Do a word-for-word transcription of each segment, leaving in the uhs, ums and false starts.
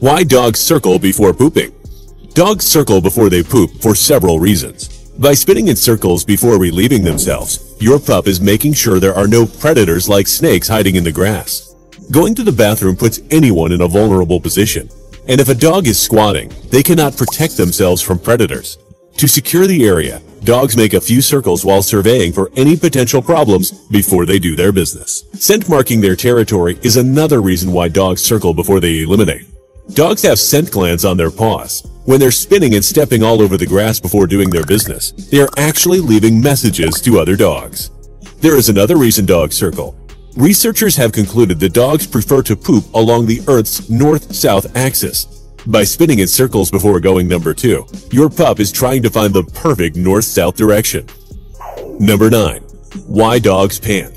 Why dogs circle before pooping? Dogs circle before they poop for several reasons. By spinning in circles before relieving themselves, your pup is making sure there are no predators like snakes hiding in the grass. Going to the bathroom puts anyone in a vulnerable position, and if a dog is squatting, they cannot protect themselves from predators. To secure the area, dogs make a few circles while surveying for any potential problems before they do their business. Scent marking their territory is another reason why dogs circle before they eliminate. Dogs have scent glands on their paws. When they're spinning and stepping all over the grass before doing their business, they are actually leaving messages to other dogs. There is another reason dogs circle. Researchers have concluded that dogs prefer to poop along the Earth's north-south axis. By spinning in circles before going number two, your pup is trying to find the perfect north-south direction. Number nine. Why dogs pant?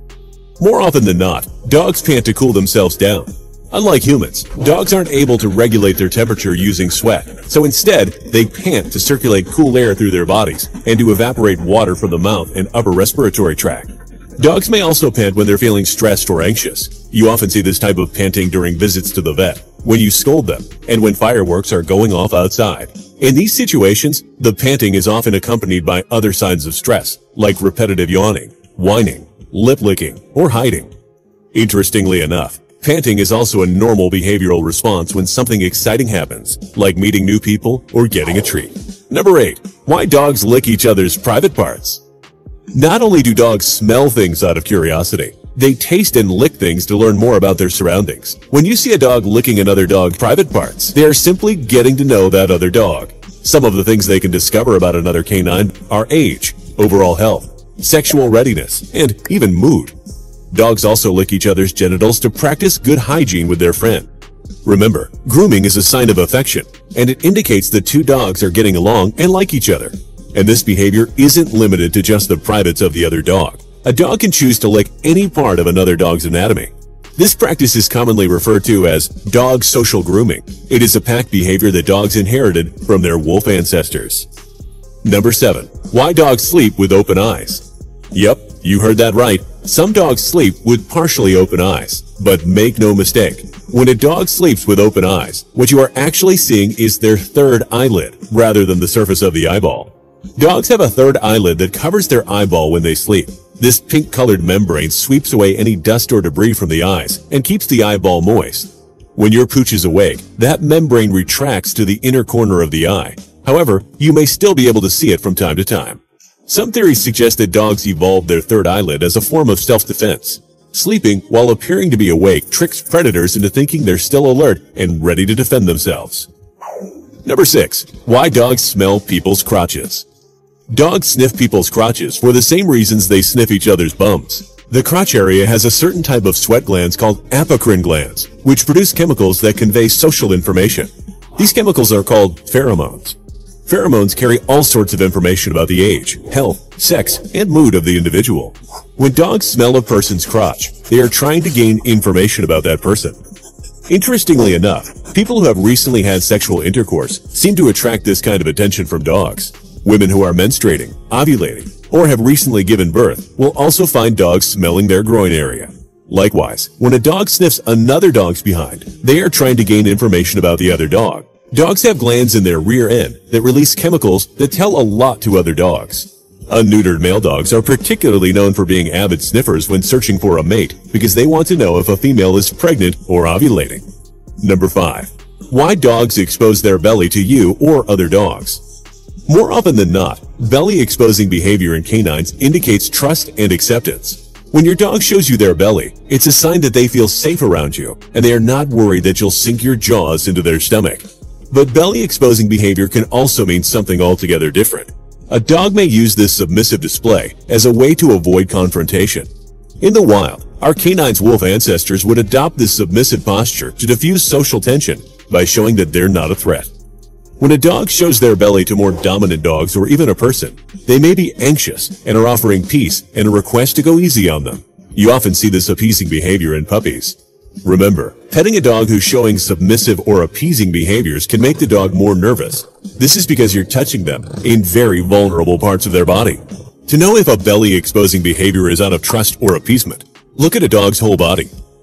More often than not, dogs pant to cool themselves down. Unlike humans, dogs aren't able to regulate their temperature using sweat, so instead, they pant to circulate cool air through their bodies and to evaporate water from the mouth and upper respiratory tract. Dogs may also pant when they're feeling stressed or anxious. You often see this type of panting during visits to the vet, when you scold them, and when fireworks are going off outside. In these situations, the panting is often accompanied by other signs of stress, like repetitive yawning, whining, lip licking, or hiding. Interestingly enough, panting is also a normal behavioral response when something exciting happens, like meeting new people or getting a treat. Number eight. Why dogs lick each other's private parts? Not only do dogs smell things out of curiosity, they taste and lick things to learn more about their surroundings. When you see a dog licking another dog's private parts, they are simply getting to know that other dog. Some of the things they can discover about another canine are age, overall health, sexual readiness, and even mood. Dogs also lick each other's genitals to practice good hygiene with their friend. Remember, grooming is a sign of affection, and it indicates that two dogs are getting along and like each other. And this behavior isn't limited to just the privates of the other dog. A dog can choose to lick any part of another dog's anatomy. This practice is commonly referred to as dog social grooming. It is a pack behavior that dogs inherited from their wolf ancestors. Number seven. Why dogs sleep with open eyes? Yep, you heard that right. Some dogs sleep with partially open eyes. But make no mistake, when a dog sleeps with open eyes, what you are actually seeing is their third eyelid rather than the surface of the eyeball. Dogs have a third eyelid that covers their eyeball when they sleep. This pink-colored membrane sweeps away any dust or debris from the eyes and keeps the eyeball moist. When your pooch is awake, that membrane retracts to the inner corner of the eye. However, you may still be able to see it from time to time. Some theories suggest that dogs evolved their third eyelid as a form of self-defense. Sleeping while appearing to be awake tricks predators into thinking they're still alert and ready to defend themselves. Number six. Why dogs smell people's crotches? Dogs sniff people's crotches for the same reasons they sniff each other's bums. The crotch area has a certain type of sweat glands called apocrine glands, which produce chemicals that convey social information. These chemicals are called pheromones. Pheromones carry all sorts of information about the age, health, sex, and mood of the individual. When dogs smell a person's crotch, they are trying to gain information about that person. Interestingly enough, people who have recently had sexual intercourse seem to attract this kind of attention from dogs. Women who are menstruating, ovulating, or have recently given birth will also find dogs smelling their groin area. Likewise, when a dog sniffs another dog's behind, they are trying to gain information about the other dog. Dogs have glands in their rear end that release chemicals that tell a lot to other dogs. Unneutered male dogs are particularly known for being avid sniffers when searching for a mate because they want to know if a female is pregnant or ovulating. Number five. Why dogs expose their belly to you or other dogs? More often than not, belly exposing behavior in canines indicates trust and acceptance. When your dog shows you their belly, it's a sign that they feel safe around you and they are not worried that you'll sink your jaws into their stomach. But belly exposing behavior can also mean something altogether different. A dog may use this submissive display as a way to avoid confrontation. In the wild, our canine's wolf ancestors would adopt this submissive posture to diffuse social tension by showing that they're not a threat. When a dog shows their belly to more dominant dogs or even a person, they may be anxious and are offering peace and a request to go easy on them. You often see this appeasing behavior in puppies. Remember, petting a dog who's showing submissive or appeasing behaviors can make the dog more nervous. This is because you're touching them in very vulnerable parts of their body. To know if a belly-exposing behavior is out of trust or appeasement, look at a dog's whole body.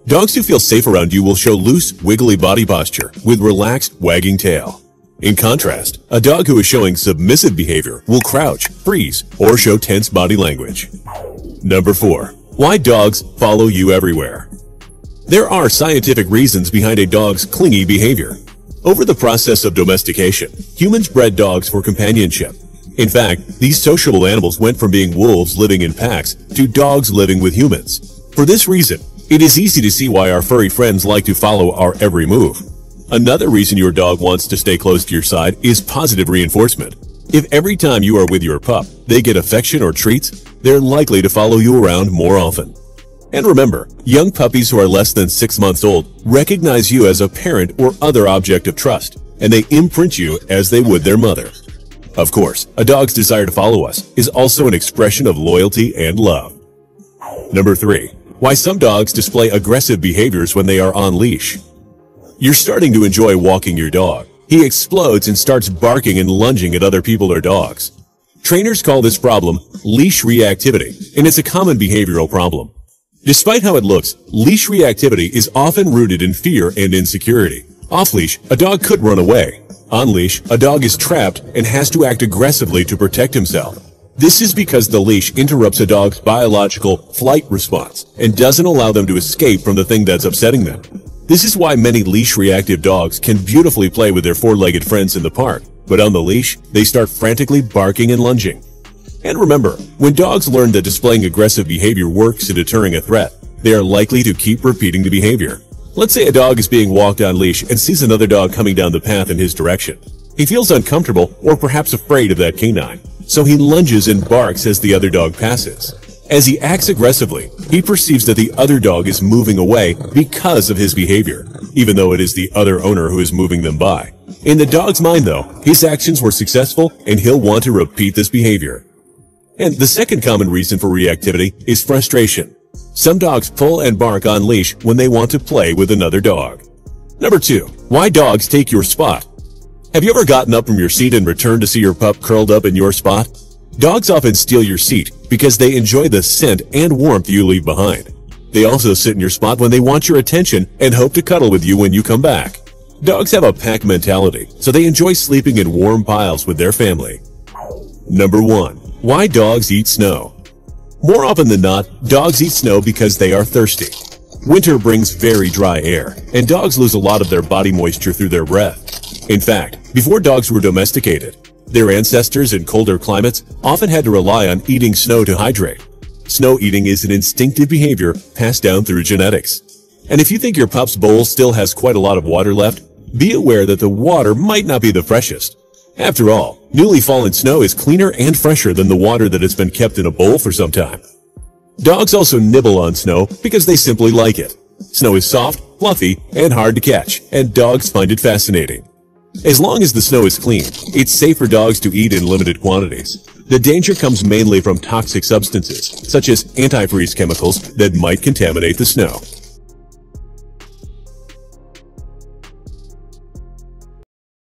Dogs who feel safe around you will show loose, wiggly body posture with relaxed, wagging tail. In contrast, a dog who is showing submissive behavior will crouch, freeze, or show tense body language. Number four. Why dogs follow you everywhere. There are scientific reasons behind a dog's clingy behavior. Over the process of domestication, humans bred dogs for companionship. In fact, these sociable animals went from being wolves living in packs to dogs living with humans. For this reason, it is easy to see why our furry friends like to follow our every move. Another reason your dog wants to stay close to your side is positive reinforcement. If every time you are with your pup, they get affection or treats, they're likely to follow you around more often. And remember, young puppies who are less than six months old recognize you as a parent or other object of trust, and they imprint you as they would their mother. Of course, a dog's desire to follow us is also an expression of loyalty and love. Number three. Why some dogs display aggressive behaviors when they are on leash. You're starting to enjoy walking your dog. He explodes and starts barking and lunging at other people or dogs. Trainers call this problem leash reactivity, and it's a common behavioral problem. Despite how it looks, leash reactivity is often rooted in fear and insecurity. Off-leash, a dog could run away. On-leash, a dog is trapped and has to act aggressively to protect himself. This is because the leash interrupts a dog's biological flight response and doesn't allow them to escape from the thing that's upsetting them. This is why many leash-reactive dogs can beautifully play with their four-legged friends in the park, but on the leash, they start frantically barking and lunging. And remember, when dogs learn that displaying aggressive behavior works in deterring a threat, they are likely to keep repeating the behavior. Let's say a dog is being walked on leash and sees another dog coming down the path in his direction. He feels uncomfortable or perhaps afraid of that canine, so he lunges and barks as the other dog passes. As he acts aggressively, he perceives that the other dog is moving away because of his behavior, even though it is the other owner who is moving them by. In the dog's mind, though, his actions were successful and he'll want to repeat this behavior. And the second common reason for reactivity is frustration. Some dogs pull and bark on leash when they want to play with another dog. Number two. Why dogs take your spot. Have you ever gotten up from your seat and returned to see your pup curled up in your spot? Dogs often steal your seat because they enjoy the scent and warmth you leave behind. They also sit in your spot when they want your attention and hope to cuddle with you when you come back. Dogs have a pack mentality, so they enjoy sleeping in warm piles with their family. Number one. Why dogs eat snow. More often than not, dogs eat snow because they are thirsty. Winter brings very dry air, and dogs lose a lot of their body moisture through their breath. In fact, before dogs were domesticated, their ancestors in colder climates often had to rely on eating snow to hydrate. Snow eating is an instinctive behavior passed down through genetics. And if you think your pup's bowl still has quite a lot of water left, be aware that the water might not be the freshest. After all, newly fallen snow is cleaner and fresher than the water that has been kept in a bowl for some time. Dogs also nibble on snow because they simply like it. Snow is soft, fluffy, and hard to catch, and dogs find it fascinating. As long as the snow is clean, it's safe for dogs to eat in limited quantities. The danger comes mainly from toxic substances, such as antifreeze chemicals that might contaminate the snow.